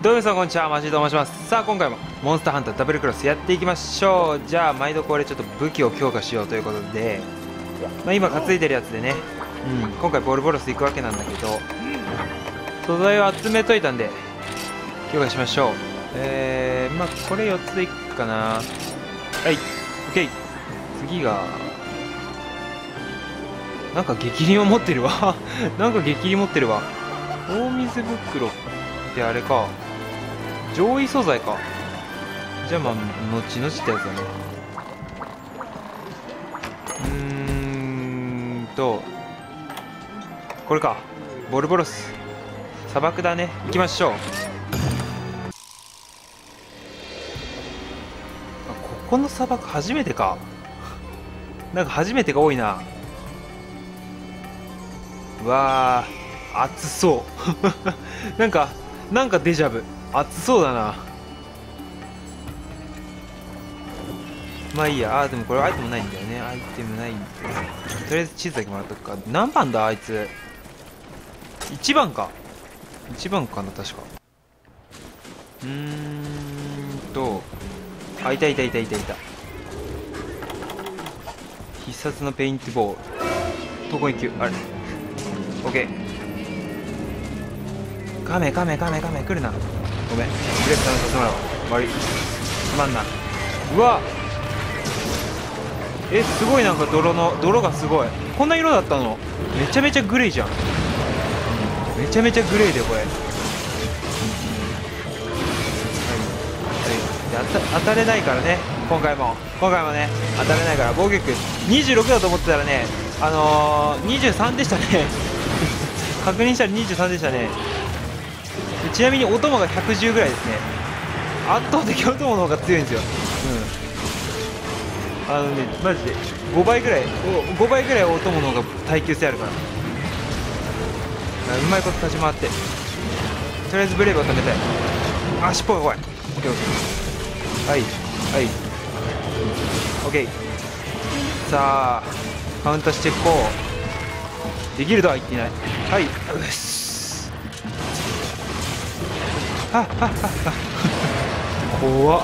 どうも皆さんこんにちは、マジと申します。さあ今回もモンスターハンターダブルクロスやっていきましょう。じゃあ毎度これちょっと武器を強化しようということで、今担いでるやつでね、今回ボルボロス行くわけなんだけど、素材を集めといたんで強化しましょう。これ4つでいくかな。はい、OK。次がなんか激鱗を持ってるわなんか激鱗持ってるわ。大水袋ってあれか、上位素材か。じゃあ後々ってやつだね。これか、ボルボロス砂漠だね。行きましょう。ここの砂漠初めてか。なんか初めてが多いな。うわー暑そうなんかデジャブ、暑そうだな。まあいいや。でもこれアイテムないんだよね。アイテムないんです。とりあえず地図だけもらっとくか。何番だあいつ。1番か。1番かな確か。いた。必殺のペイントボール。どこ行くあれ。オッケー。カメ来るな。ごめん、ブレーキさせてもらおう。悪い、すまんな。うわすごい。なんか泥がすごい。こんな色だったの。めちゃめちゃグレーじゃん。めちゃめちゃグレーでこれ。当たれないからね。今回もね当たれないから。防御力26だと思ってたらね、23でしたね確認したら23でしたね。ちなみにお供が110ぐらいですね。圧倒的お供の方が強いんですよ。マジで5倍ぐらいお供の方が耐久性あるから。うまいこと立ち回って、とりあえずブレーブを貯めたい。尻尾が怖い。はいオッケー。さあカウンターしていこう。できるとは言っていない。はい、うっす怖っ。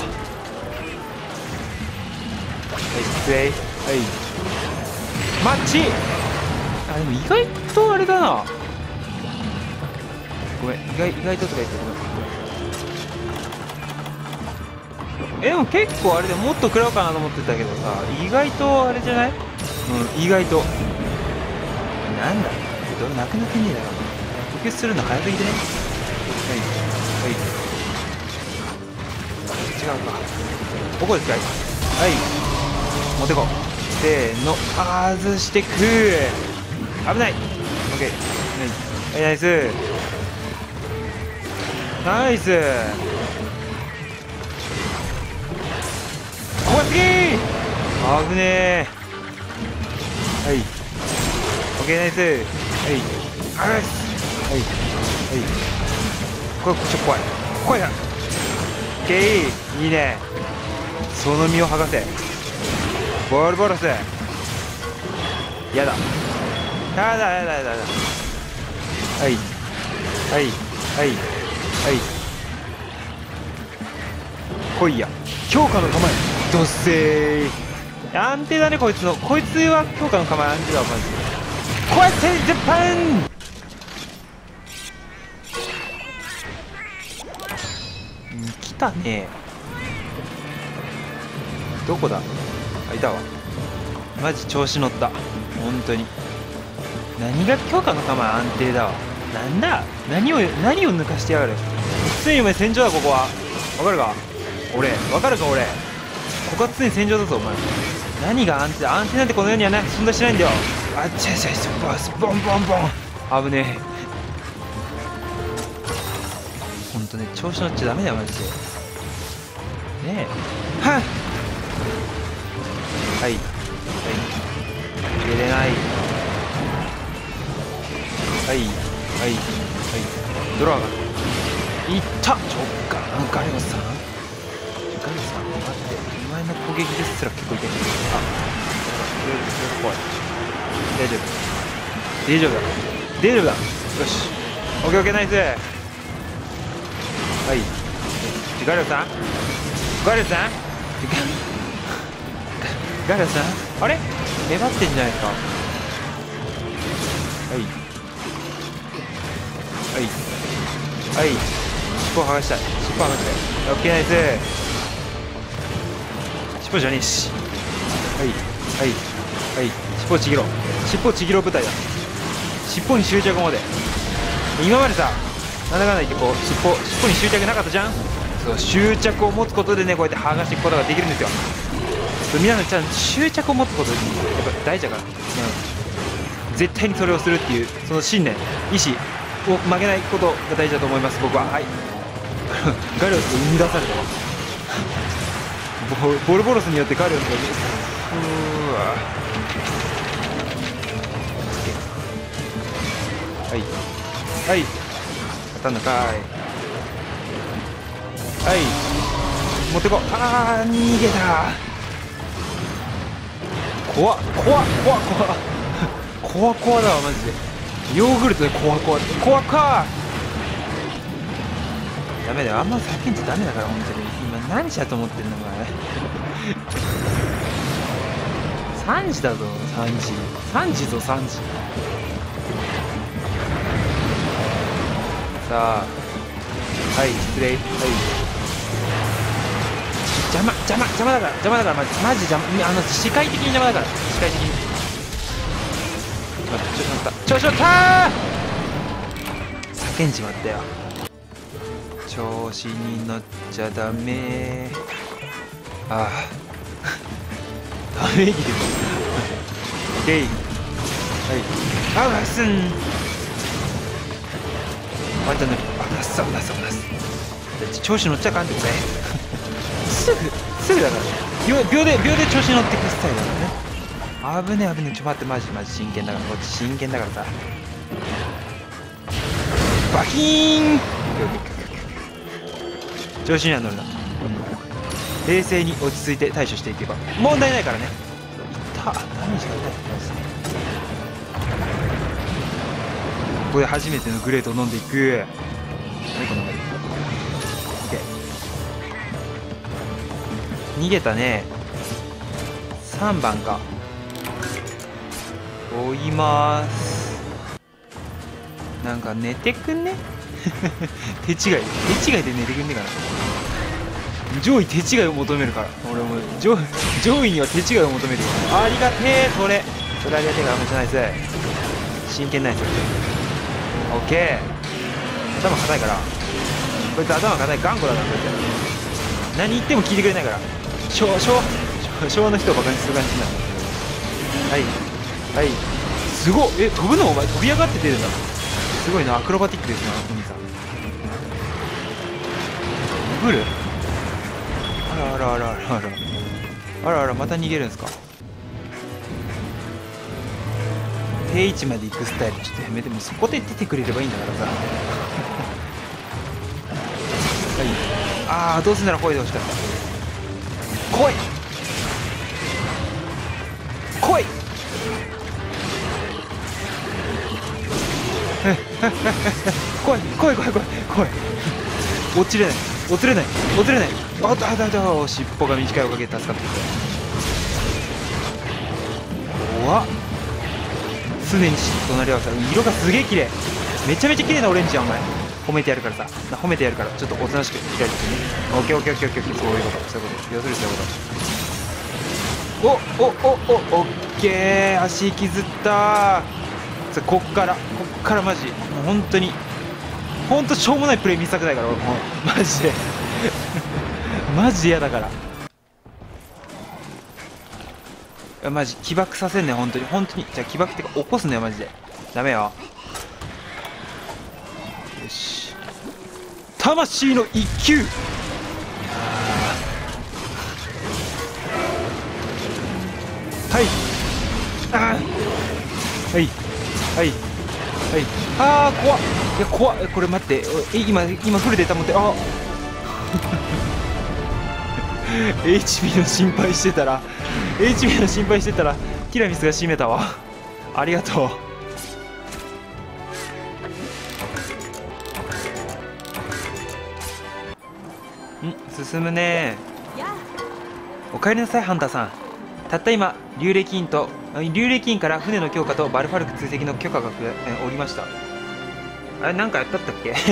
失礼。マッチ。でも意外とあれだな。ごめん、意外ととか言ってごめん。でも結構あれでもっと食らうかなと思ってたけどさ、意外とあれじゃない？意外と。なんだ泥なくなってねえだろ。呼吸するの早すぎてね。違うか。ここで使い。持ってこう。せーの、外してく。危ない。オッケー。ナイス。ここ次。危ねえ。オッケー、ナイス。これちょっと怖いな。オッケー、いいね。その身を剥がせ。ボルボロス。やだ。来いや。強化の構え。どっせー。安定だねこいつは強化の構え安定だわマジで。こうやってジャパン。来たね。どこだ。いたわ。マジ調子乗った。本当に。何が強化の構え安定だわ。なんだ。何を抜かしてやがる。常にお前戦場だ。ここはわかるか俺。ここは常に戦場だぞお前。何が安定なんてこの世には存在しないんだよ。ボン危ねえ。ほんとね、調子乗っちゃダメだよマジでねえ。出れない。ドラガンいった。ガレゴスさん待って、お前の攻撃ですら結構いけない。怖い。大丈夫だ。よし、オッケーナイス。 はい。ガリオさん、ガリオさん、ガリオさん、あれ粘ってんじゃないですか。はいはいはい、尻尾剥がしたい、尻尾剥がしたい。オッケー、ナイス。尻尾じゃねえし。はいはいはい、尻尾ちぎろう、尻尾ちぎろう部隊だ。尻尾に執着まで。今までさ、なんだかんだ言ってこう尻尾に執着なかったじゃん。そう、執着を持つことでね、こうやって剥がしていくことができるんですよ。皆さんちゃんと執着を持つことやっぱ大事だから、絶対にそれをするっていうその信念、意志を曲げないことが大事だと思います、僕は。はいガリオスが生み出されたわボルボロスによってガリオスがはいはい当たんのかい。はい、持ってこ。あー、逃げた。怖っ怖っ怖っ怖っ怖っ怖だわマジで。ヨーグルトで怖っ怖っ怖っか。ダメだよ、あんま叫んじゃダメだから本当に。今何時だと思ってんのお前3時だぞ、3時ぞ3時。さあ、はい失礼。はい、邪魔だからマジ邪魔。視界的に邪魔だから、視界的に。調子乗ったー。叫んじまったよ。調子に乗っちゃダメー。ああダメーギでオッケー。はい、あ、すんワイト塗り、あ、出す。調子乗っちゃあかんってこれすぐだから秒で調子に乗ってくスタイルだからね。危ねえ、ちょ待って、マジ真剣だから、こっち真剣だからさ。バキーン。調子には乗るな。冷静に落ち着いて対処していけば問題ないからね。いったダメージが痛い。ここで初めてのグレートを飲んでいく。何この回。逃げたね。3番か。追いまーす。なんか寝てくんね手違いで寝てくんねえかな。上位手違いを求めるから、俺も上位には手違いを求めるよ。ありがてえ、それありがてえから、めっちゃナイス。真剣ナイス。オッケー。頭硬いから、こいつ頭硬い頑固だから、こいつ何言っても聞いてくれないから、昭和の人をバカにする感じになる。はいすごっ。飛ぶのお前飛び上がって出るんだ。すごいな、アクロバティックですな、お兄さん。ブル、あらまた逃げるんですか。定位置まで行くスタイルちょっとやめて。もうそこで出てくれればいいんだからさはい、ああどうせなら声で欲しかった。来い来い落ちれない。あだ尻尾が短いおかげで助かった。怖っ。常に隣り合わせ。色がすげえ綺麗。めちゃめちゃ綺麗なオレンジやんお前。褒めてやるからちょっとおとなしく開いてね。オッケー、そういうこと。要するにそういうこと。オッケー。足引きずったー。こっからマジもう本当しょうもないプレイ見せたくないから、俺もうマジでマジで嫌だから。マジ起爆させんね、本当に。じゃあ起爆ってか起こすねよマジで。ダメよ。よし、魂の一球。はいあー怖っ。いや怖っ。これ待って、今フルで保って。あHP の心配してたらティラミスが締めたわ。ありがとう。 進むね。おかえりなさいハンターさん。たった今竜暦院から船の強化とバルファルク追跡の許可がおりました。あれなんかやったったっけ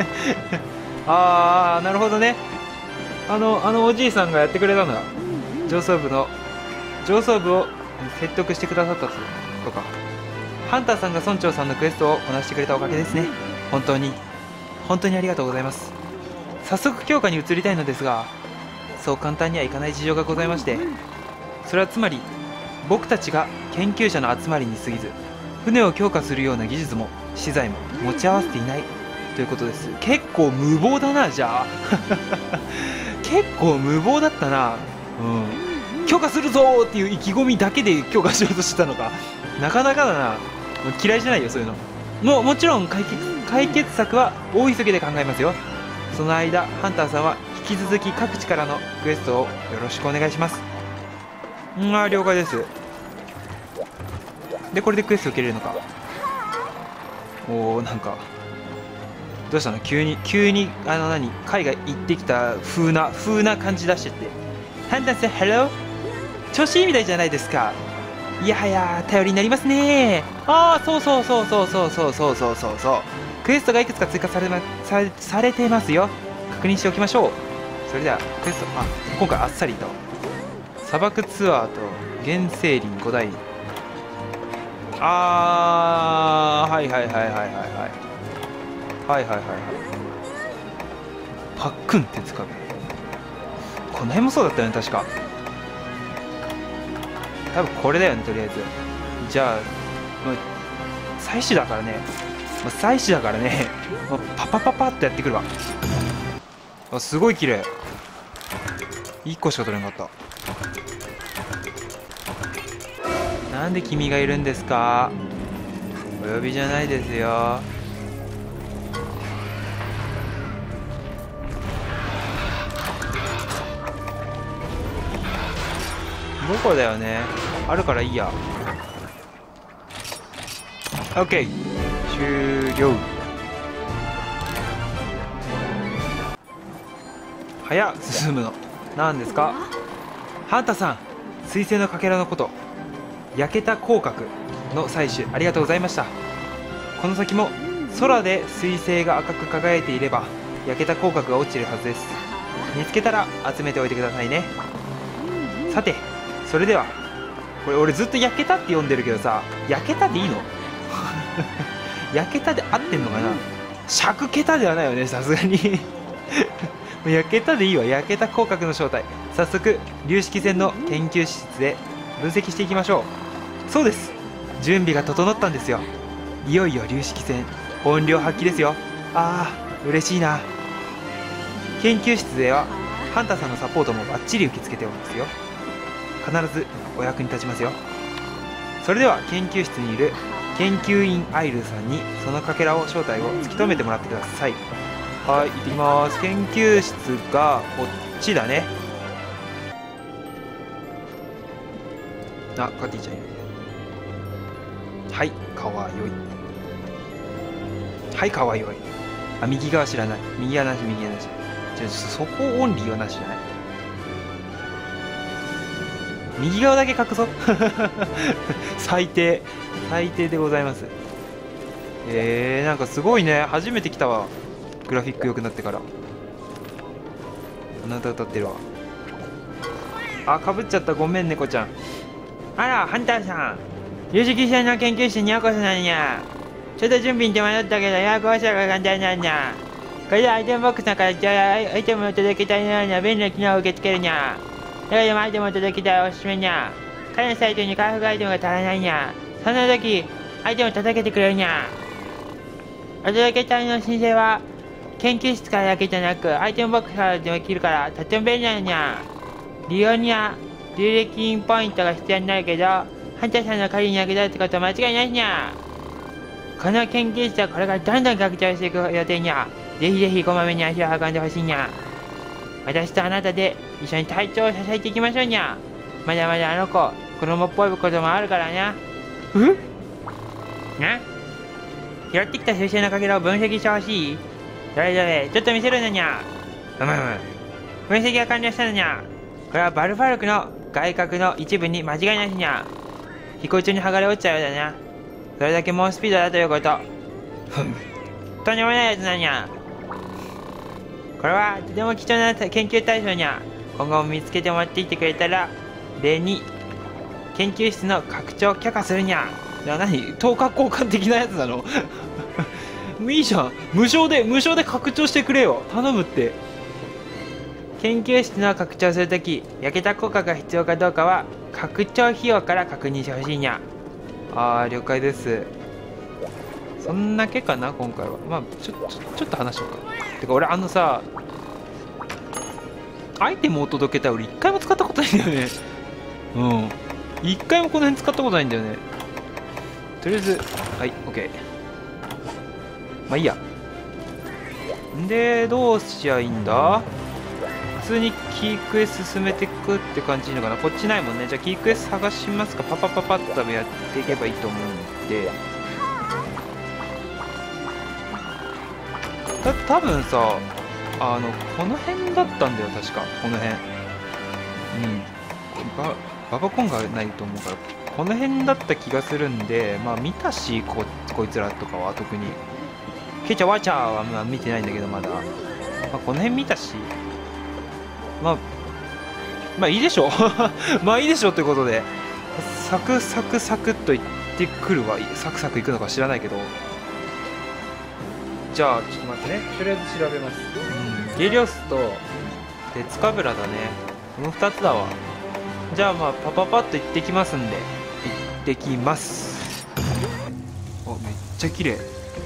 ああ、なるほどね。あのおじいさんがやってくれたんだ。上層部を説得してくださったとか。ハンターさんが村長さんのクエストをこなしてくれたおかげですね。本当にありがとうございます。早速強化に移りたいのですが、そう簡単にはいかない事情がございまして、それはつまり僕たちが研究者の集まりに過ぎず、船を強化するような技術も資材も持ち合わせていないということです。結構無謀だな。じゃあ結構無謀だったな。強化するぞーっていう意気込みだけで強化しようとしてたのか。なかなかだな。嫌いじゃないよそういうの。もちろん解決策は大急ぎで考えますよ。その間ハンターさんは引き続き各地からのクエストをよろしくお願いします。了解です。でこれでクエスト受けれるのか。なんかどうしたの、急に海外行ってきた風な感じ出してって。ハンターさん、ハロー。調子いいみたいじゃないですか。いやはや頼りになりますね。そう。クエストがいくつか追加されてますよ。確認しておきましょう。それではクエスト、今回あっさりと砂漠ツアーと原生林5台。はいパックン鉄壁、この辺もそうだったよね確か。多分これだよねとりあえず。じゃあ採取だからね、パパパパってやってくるわ。すごい綺麗。1個しか取れなかった。なんで君がいるんですか。お呼びじゃないですよ。5個だよね。あるからいいや。 OK 終了。早っ進むの。何ですかハンタさん。水星のかけらのこと、焼けた口角の採取ありがとうございました。この先も空で水星が赤く輝いていれば焼けた口角が落ちているはずです。見つけたら集めておいてくださいね。さてそれでは、これ俺ずっと焼けたって読んでるけどさ、焼けたでいいの焼けたで合ってんのかな。尺桁ではないよねさすがに焼けたでいいわ。焼けた口角の正体、早速粒子線の研究室で分析していきましょう。そうです、準備が整ったんですよ。いよいよ粒子線本領発揮ですよ。嬉しいな。研究室ではハンターさんのサポートもバッチリ受け付けておりますよ。必ずお役に立ちますよ。それでは研究室にいる研究員アイルさんにそのかけらを正体を突き止めてもらってください。はい、行ってきます。研究室がこっちだね。カティちゃんいる。はい、かわよい。はい、かわよい。右側知らない。右はなし。そこオンリーはなしじゃない。右側だけ隠そう最低でございます。なんかすごいね。初めて来たわ、グラフィック良くなってから。あなた歌ってるわ。かぶっちゃった。ごめん猫ちゃん。あらハンターさん、粒子線の研究室にようこそなんや。ちょっと準備に手間取ったけどようこそが簡単なんや。これでアイテムボックスの形やアイテムを届けたいような便利な機能を受け付けるにゃ。だけどもアイテムを届けたらおすすめにゃ。彼のサイトに回復アイテムが足らないにゃ。そんな時アイテムを届けてくれるにゃ。お届け隊の申請は研究室からだけじゃなくアイテムボックスからでもできるからとっても便利なのにゃ。利用には履歴インポイントが必要になるけど、ハンターさんの狩りに役立つこと間違いないにゃ。この研究室はこれからどんどん拡張していく予定にゃ。ぜひぜひこまめに足を運んでほしいにゃ。私とあなたで一緒に隊長を支えていきましょうにゃ。まだまだあの子子供っぽいこともあるからな。拾ってきた水星のかけらを分析してほしい。どれどれちょっと見せるのにゃ。 分析が完了したのにゃ。これはバルファルクの外角の一部に間違いなしにゃ。飛行中に剥がれ落ちたようだにゃ。それだけ猛スピードだということ。ふん。とんでもないやつなんにゃ。これはとても貴重な研究対象にゃ。今後も見つけて持ってきてくれたら、例に研究室の拡張許可するにゃ。いや、何等価交換的なやつなのいいじゃん。無償で拡張してくれよ。頼むって。研究室の拡張するとき、焼けた効果が必要かどうかは拡張費用から確認してほしいにゃ。あー、了解です。そんだけかな今回は。まあちょっと話しようか。てか俺さ、アイテムを届けたら俺一回も使ったことないんだよね。一回もこの辺使ったことないんだよね。とりあえずはい、 OK。 まあいいや。でどうしちゃいいんだ。普通にキークエス進めていくって感じいいのかな。こっちないもんね。じゃあキークエス探しますか。パパパパッとやっていけばいいと思うんで。多分さ、この辺だったんだよ確か。この辺ババコンがないと思うからこの辺だった気がするんで、まあ見たし、こいつらとかは特にケチャワチャはまあ見てないんだけどまだ、まあ、この辺見たし、まあいいでしょうまあいいでしょうということで、サクサクサクっといってくるわ。サクサクいくのか知らないけど、じゃあちょっと待ってね。とりあえず調べます。ゲリオスと鉄カブラだね。この2つだわ。じゃあまあパパパッと行ってきますんで、行ってきます。あ、めっちゃ綺麗。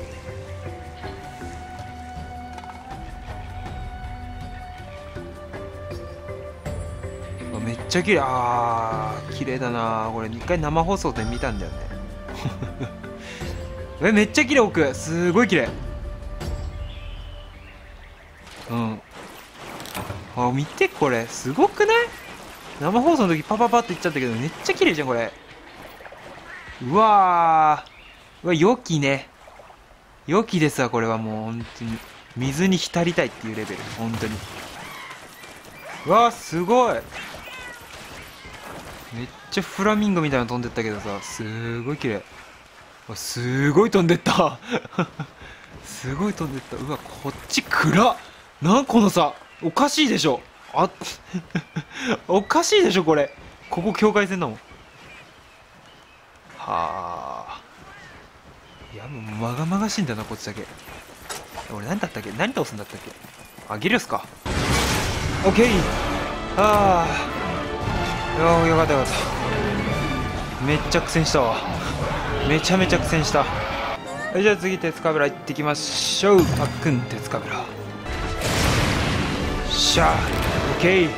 めっちゃ綺麗。あー、綺麗だな。これ一回生放送で見たんだよねめっちゃ綺麗。奥すごい綺麗。あ、見てこれすごくない？生放送の時パパパって言っちゃったけどめっちゃ綺麗じゃんこれ。うわー、良きね。良きですわこれは。もう本当に水に浸りたいっていうレベル。本当に。うわー、すごい。めっちゃフラミンゴみたいなの飛んでったけどさ、すごい綺麗。すごい飛んでったすごい飛んでった。うわ、こっち暗っ。なんこのさ、おかしいでしょ。おかしいでしょこれ。ここ境界線だもん。はあ。いやもうまがまがしいんだなこっちだけ。俺何だったっけ。何倒すんだったっけ。あ、ギリスか。オッケー。ああ、よかったよかった。めっちゃ苦戦したわ。めちゃめちゃ苦戦した。じゃあ次鉄カブラ行ってきましょう。パックン鉄カブラ。しゃあ、オッケー。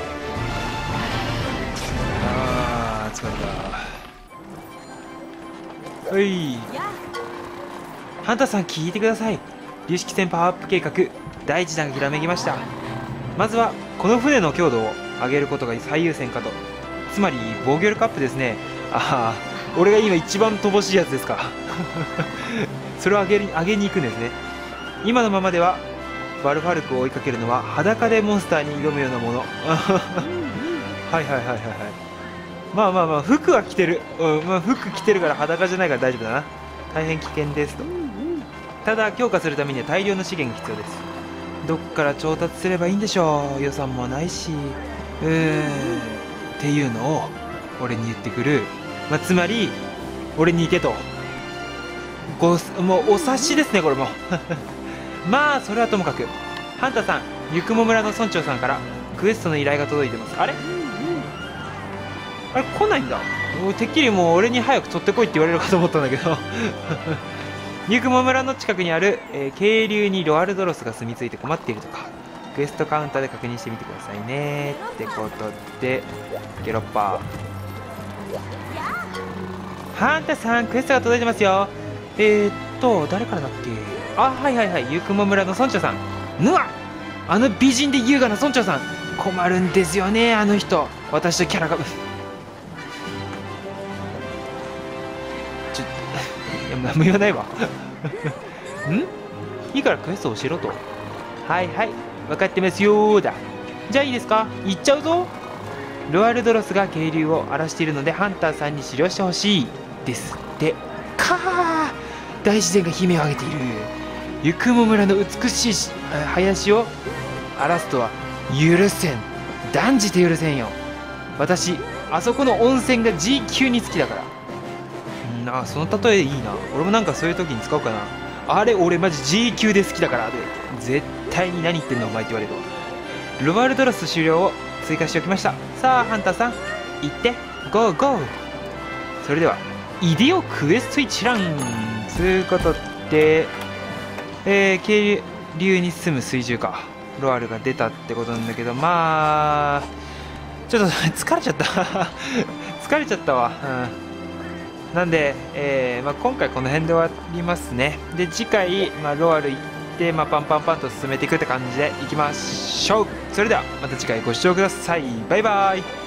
あー、疲れた。はい。ハンターさん聞いてください。粒子線パワーアップ計画第1弾がひらめきました。まずはこの船の強度を上げることが最優先かと。つまり防御力アップですね。ああ、俺が今一番乏しいやつですかそれを上げに行くんですね。今のままではバルファルクを追いかけるのは裸でモンスターに挑むようなものはいはいはいはいはい。まあまあまあ服は着てる。まあ服着てるから裸じゃないから大丈夫だな。大変危険ですと。ただ強化するためには大量の資源が必要です。どっから調達すればいいんでしょう。予算もないしっていうのを俺に言ってくる。まあ、つまり俺に行けと。もうお察しですねこれもまあそれはともかく、ハンタさん、ゆくも村の村長さんからクエストの依頼が届いてます。あれ来ないんだ。てっきりもう俺に早く取ってこいって言われるかと思ったんだけどゆくも村の近くにある、渓流にロアルドロスが住み着いて困っているとか。クエストカウンターで確認してみてくださいねってことで、ゲロッパー。ハンタさん、クエストが届いてますよ。誰からだっけ。あ、はいはいはい、ゆくも村の村長さん。ぬわ、あの美人で優雅な村長さん、困るんですよねあの人。私とキャラがいや、何も言わないわん、いいからクエストをしろと。はいはい、分かってますよーだ。 じゃあいいですか、行っちゃうぞ。ロワルドロスが渓流を荒らしているのでハンターさんに狩猟してほしいですってか。大自然が悲鳴を上げている。ゆくも村の美しい林を荒らすとは許せん。断じて許せんよ。私あそこの温泉が G 級に好きだから。その例えいいな。俺もなんかそういう時に使おうかな。あれ俺マジ G 級で好きだから絶対に何言ってんのお前って言われるわ。ロワルドロス終了を追加しておきました。さあハンターさん行ってゴーゴー。それではイデオクエスト一覧ということで、渓流に住む水獣かロワルが出たってことなんだけど、まあちょっと疲れちゃった疲れちゃったわ、なんで、今回この辺で終わりますね。で次回、ロワル行って、パンパンパンと進めていくって感じでいきましょう。それではまた次回ご視聴ください。バイバイ。